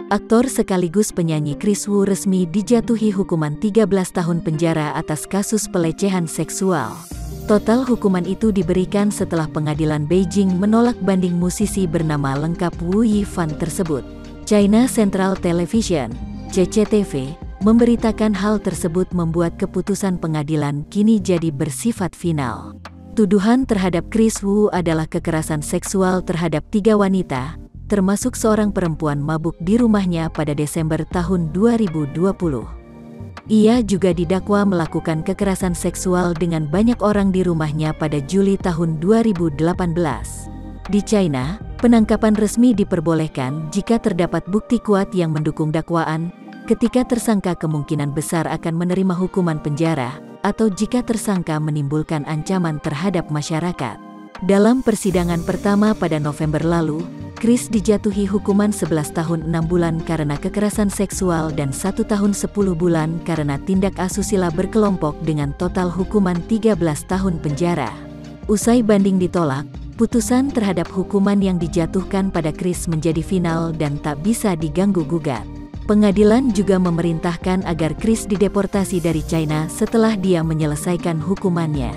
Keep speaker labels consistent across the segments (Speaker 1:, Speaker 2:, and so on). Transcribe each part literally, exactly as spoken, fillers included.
Speaker 1: Aktor sekaligus penyanyi Kris Wu resmi dijatuhi hukuman tiga belas tahun penjara atas kasus pelecehan seksual. Total hukuman itu diberikan setelah pengadilan Beijing menolak banding musisi bernama lengkap Wu Yifan tersebut. China Central Television, C C T V, memberitakan hal tersebut membuat keputusan pengadilan kini jadi bersifat final. Tuduhan terhadap Kris Wu adalah kekerasan seksual terhadap tiga wanita, termasuk seorang perempuan mabuk di rumahnya pada Desember tahun dua ribu dua puluh. Ia juga didakwa melakukan kekerasan seksual dengan banyak orang di rumahnya pada Juli tahun dua ribu delapan belas. Di China, penangkapan resmi diperbolehkan jika terdapat bukti kuat yang mendukung dakwaan, ketika tersangka kemungkinan besar akan menerima hukuman penjara, atau jika tersangka menimbulkan ancaman terhadap masyarakat. Dalam persidangan pertama pada November lalu, Kris dijatuhi hukuman sebelas tahun enam bulan karena kekerasan seksual dan satu tahun sepuluh bulan karena tindak asusila berkelompok dengan total hukuman tiga belas tahun penjara. Usai banding ditolak, putusan terhadap hukuman yang dijatuhkan pada Kris menjadi final dan tak bisa diganggu-gugat. Pengadilan juga memerintahkan agar Kris dideportasi dari China setelah dia menyelesaikan hukumannya.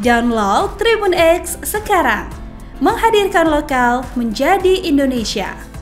Speaker 2: Download Tribun X sekarang, menghadirkan lokal menjadi Indonesia.